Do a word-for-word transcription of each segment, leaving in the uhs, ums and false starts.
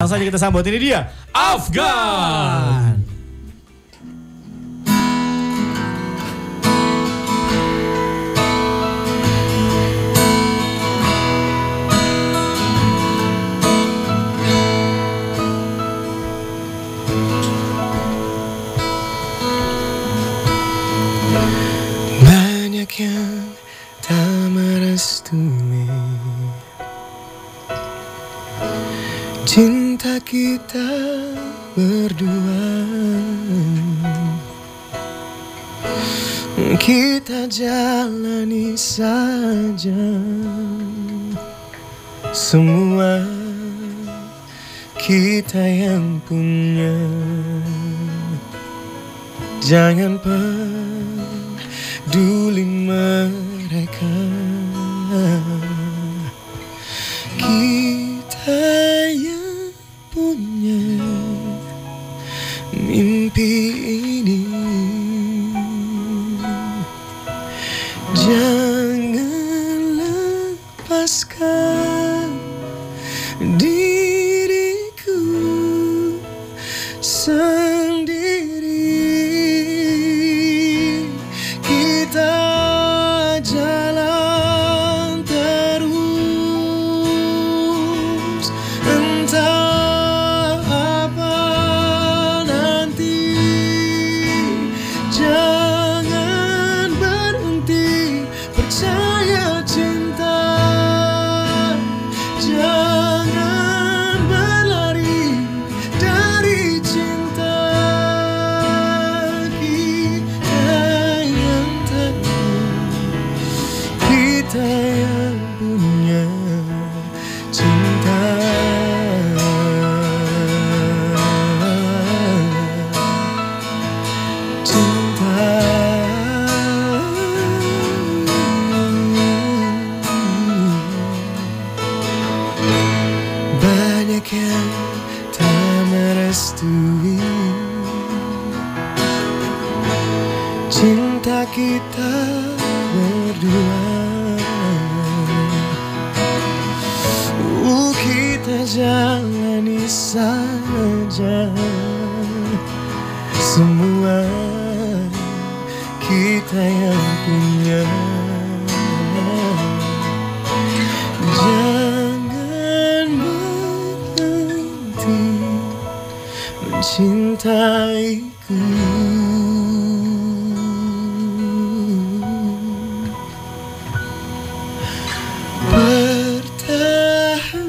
Langsung saja kita sambut, ini dia Afgan. Banyak yang tak merestui cinta kita berdua. Kita jalani saja semua kita yang punya. Jangan peduli mereka, kita yang punya mimpi ini. Jangan lepaskan diriku sendiri. Kita jalan terus, entah apa nanti. Jangan berhenti percaya cinta, jangan berlari dari cinta. Kita yang tahu, kita yang punya cinta. Cinta. Banyak yang tak merestui cinta kita berdua. Uh, kita jalani saja semua kita yang punya. Jangan berhenti mencintaiku.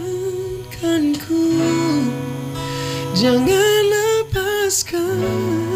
Pertahankanku, jangan lepaskan